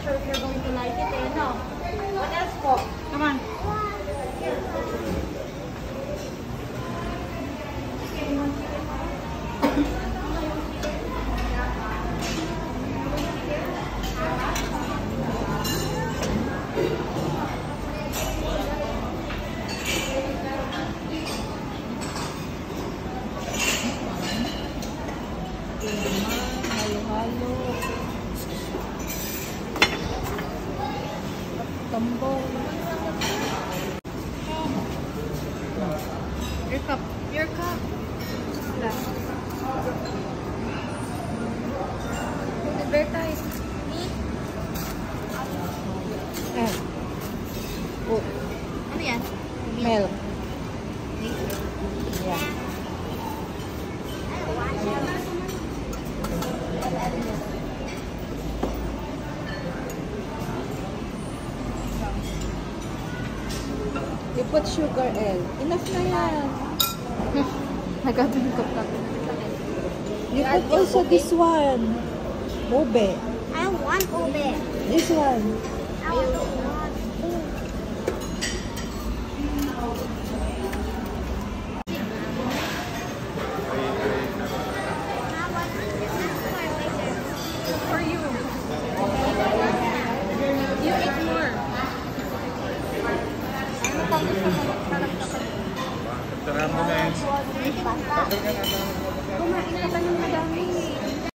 sure if you're going to like it, eh, no? What else po? Come on. Halo-halo. Tambol. Your cup. Your cup. Very tight. Me? Oh. Ano yan? Milk. Yeah. You put sugar, El. Enough na yan. Nagkatunog ka. You put also this one. Ube. I want ube. This one. I want for you. You eat more. Sarap mo na yun. Kumain ka ba ng madami?